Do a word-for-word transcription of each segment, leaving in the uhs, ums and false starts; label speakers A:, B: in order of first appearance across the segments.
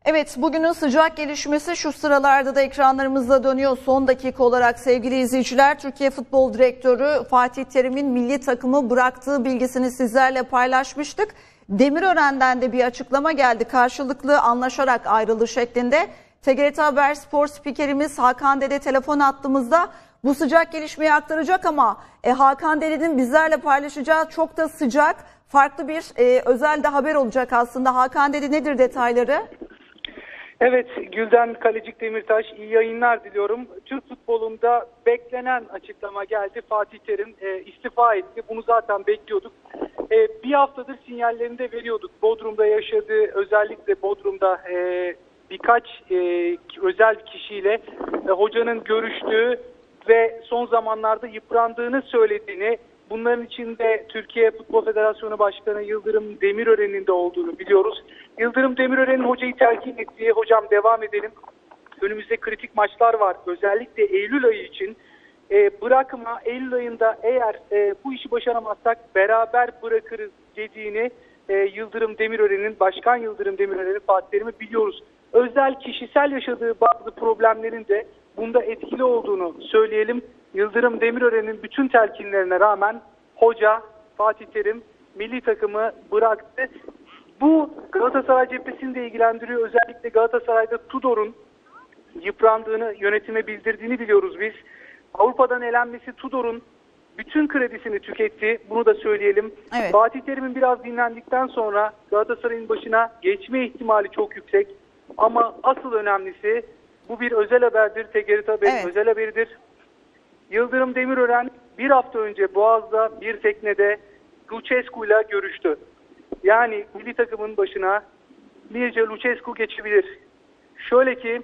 A: Evet, bugünün sıcak gelişmesi şu sıralarda da ekranlarımızda dönüyor. Son dakika olarak sevgili izleyiciler, Türkiye Futbol Direktörü Fatih Terim'in milli takımı bıraktığı bilgisini sizlerle paylaşmıştık. Demirören'den de bir açıklama geldi. Karşılıklı anlaşarak ayrılır şeklinde. T G R T Haber Spor spikerimiz Hakan Dede telefon attığımızda bu sıcak gelişmeyi aktaracak ama e, Hakan Dede'nin bizlerle paylaşacağı çok da sıcak, farklı bir e, özel de haber olacak aslında. Hakan Dede, nedir detayları?
B: Evet, Gülden Kalecik Demirtaş, iyi yayınlar diliyorum. Türk futbolunda beklenen açıklama geldi. Fatih Terim e, istifa etti. Bunu zaten bekliyorduk. E, bir haftadır sinyallerini de veriyorduk. Bodrum'da yaşadığı, özellikle Bodrum'da e, birkaç e, özel kişiyle e, hocanın görüştüğü ve son zamanlarda yıprandığını söylediğini, bunların içinde Türkiye Futbol Federasyonu Başkanı Yıldırım Demirören'in de olduğunu biliyoruz. Yıldırım Demirören'in hocayı telkin ettiği, hocam devam edelim, önümüzde kritik maçlar var. Özellikle Eylül ayı için e, bırakma, Eylül ayında eğer e, bu işi başaramazsak beraber bırakırız dediğini e, Yıldırım Demirören'in, Başkan Yıldırım Demirören'in Fatih Terim'i biliyoruz. Özel kişisel yaşadığı bazı problemlerin de bunda etkili olduğunu söyleyelim. Yıldırım Demirören'in bütün telkinlerine rağmen hoca Fatih Terim milli takımı bıraktı. Bu Galatasaray cephesini de ilgilendiriyor. Özellikle Galatasaray'da Tudor'un yıprandığını, yönetime bildirdiğini biliyoruz biz. Avrupa'dan elenmesi Tudor'un bütün kredisini tüketti. Bunu da söyleyelim. Evet. Fatih Terim'in biraz dinlendikten sonra Galatasaray'ın başına geçme ihtimali çok yüksek. Ama asıl önemlisi, bu bir özel haberdir. T G R T Haber'in evet. özel haberidir. Yıldırım Demirören bir hafta önce Boğaz'da bir teknede Lucescu'yla görüştü. Yani milli takımın başına Mircea Lucescu geçebilir. Şöyle ki,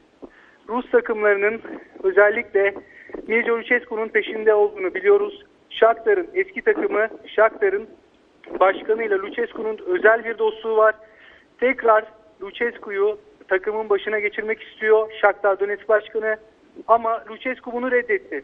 B: Rus takımlarının özellikle Mircea Lucescu'nun peşinde olduğunu biliyoruz. Shakhtar'ın eski takımı, Shakhtar'ın başkanıyla Lucescu'nun özel bir dostluğu var. Tekrar Lucescu'yu takımın başına geçirmek istiyor Shakhtar Donetsk başkanı. Ama Lucescu bunu reddetti.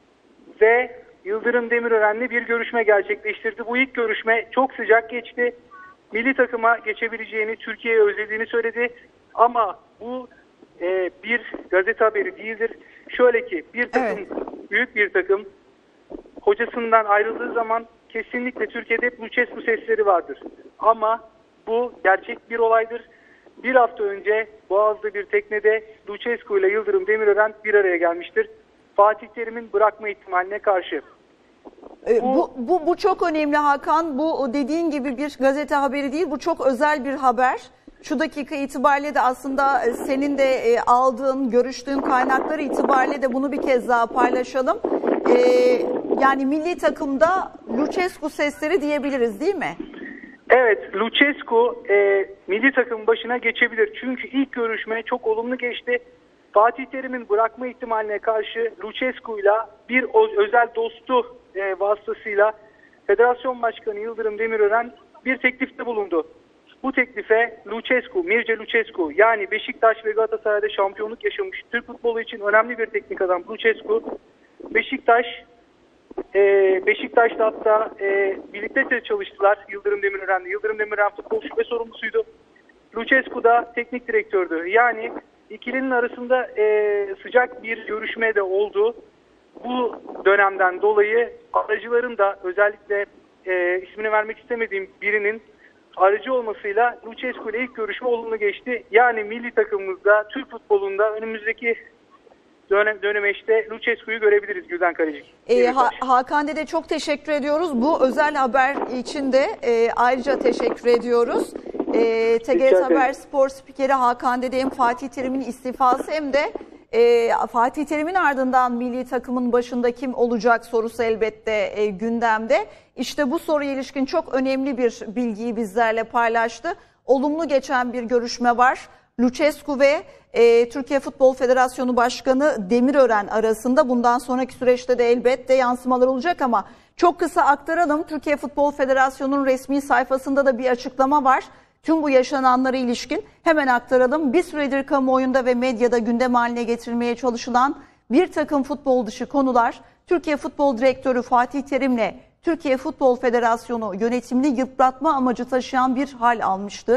B: Ve Yıldırım Demirören'le bir görüşme gerçekleştirdi. Bu ilk görüşme çok sıcak geçti. Milli takıma geçebileceğini, Türkiye'ye özlediğini söyledi. Ama bu e, bir gazete haberi değildir. Şöyle ki, bir takım, evet. büyük bir takım hocasından ayrıldığı zaman kesinlikle Türkiye'de hep Lucescu sesleri vardır. Ama bu gerçek bir olaydır. Bir hafta önce Boğaz'da bir teknede Lucescu ile Yıldırım Demirören bir araya gelmiştir. Fatih Terim'in bırakma ihtimaline karşı.
A: Bu, bu, bu, bu çok önemli Hakan. Bu dediğin gibi bir gazete haberi değil. Bu çok özel bir haber. Şu dakika itibariyle de aslında senin de aldığın, görüştüğün kaynaklar itibariyle de bunu bir kez daha paylaşalım. Ee, yani milli takımda Lucescu sesleri diyebiliriz, değil mi?
B: Evet, Lucescu e, milli takım başına geçebilir. Çünkü ilk görüşme çok olumlu geçti. Fatih Terim'in bırakma ihtimaline karşı Lucescu'yla bir özel dostu e, vasıtasıyla Federasyon Başkanı Yıldırım Demirören bir teklifte bulundu. Bu teklife Lucescu, Mircea Lucescu, yani Beşiktaş ve Galatasaray'da şampiyonluk yaşamış Türk futbolu için önemli bir teknik adam Lucescu, Beşiktaş Ee, Beşiktaş'ta hatta e, birlikte çalıştılar Yıldırım Demirören'le. Yıldırım Demirören futbol şube sorumlusuydu. Lucescu da teknik direktördü. Yani ikilinin arasında e, sıcak bir görüşme de oldu. Bu dönemden dolayı aracıların da, özellikle e, ismini vermek istemediğim birinin aracı olmasıyla Lucescu ile ilk görüşme olumlu geçti. Yani milli takımımızda, Türk futbolunda önümüzdeki Dönem, dönemeçte Lucescu'yu görebiliriz Gülden Kalecik.
A: Ee, ha, Hakan Dede, çok teşekkür ediyoruz. Bu özel haber için de e, ayrıca teşekkür ediyoruz. E, T G R T Haber Spor spikeri Hakan Dede hem Fatih Terim'in istifası hem de e, Fatih Terim'in ardından milli takımın başında kim olacak sorusu elbette e, gündemde. İşte bu soruya ilişkin çok önemli bir bilgiyi bizlerle paylaştı. Olumlu geçen bir görüşme var. Lucescu ve e, Türkiye Futbol Federasyonu Başkanı Demirören arasında. Bundan sonraki süreçte de elbette yansımalar olacak ama çok kısa aktaralım. Türkiye Futbol Federasyonu'nun resmi sayfasında da bir açıklama var. Tüm bu yaşananlara ilişkin hemen aktaralım. Bir süredir kamuoyunda ve medyada gündem haline getirilmeye çalışılan bir takım futbol dışı konular Türkiye Futbol Direktörü Fatih Terim'le Türkiye Futbol Federasyonu yönetimini yıpratma amacı taşıyan bir hal almıştır.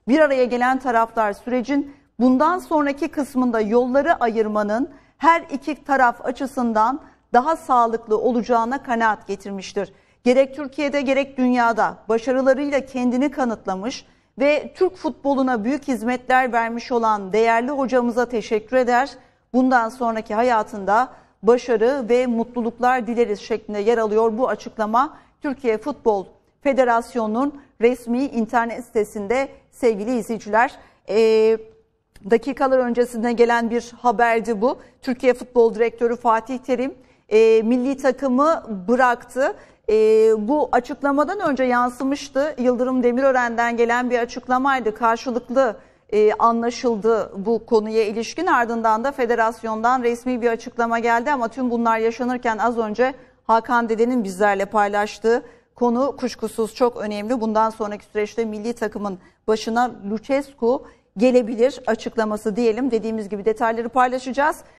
A: Bir araya gelen taraflar sürecin bundan sonraki kısmında yolları ayırmanın her iki taraf açısından daha sağlıklı olacağına kanaat getirmiştir. Gerek Türkiye'de gerek dünyada başarılarıyla kendini kanıtlamış ve Türk futboluna büyük hizmetler vermiş olan değerli hocamıza teşekkür eder. Bundan sonraki hayatında başarı ve mutluluklar dileriz şeklinde yer alıyor bu açıklama. Türkiye Futbol Federasyonu'nun resmi internet sitesinde sevgili izleyiciler. Ee, dakikalar öncesinde gelen bir haberdi bu. Türkiye Futbol Direktörü Fatih Terim e, milli takımı bıraktı. E, bu açıklamadan önce yansımıştı. Yıldırım Demirören'den gelen bir açıklamaydı. Karşılıklı e, anlaşıldı bu konuya ilişkin. Ardından da federasyondan resmi bir açıklama geldi ama tüm bunlar yaşanırken az önce Hakan Dede'nin bizlerle paylaştığı konu kuşkusuz çok önemli. Bundan sonraki süreçte milli takımın başına Lucescu gelebilir açıklaması diyelim. Dediğimiz gibi detayları paylaşacağız.